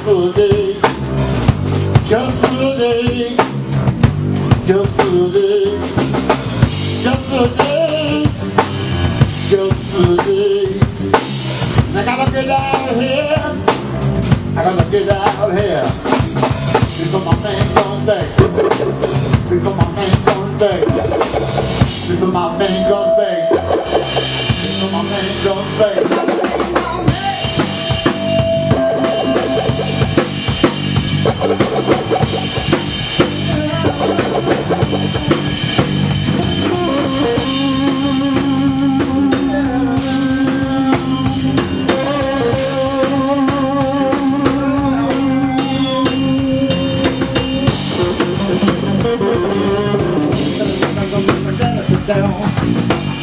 for a day, just for a day, just for a day, just for a day, just for a day. I gotta get out of here, I gotta get out of here, before my man comes back, before my man comes back, before my man comes back, before my man comes back. Down.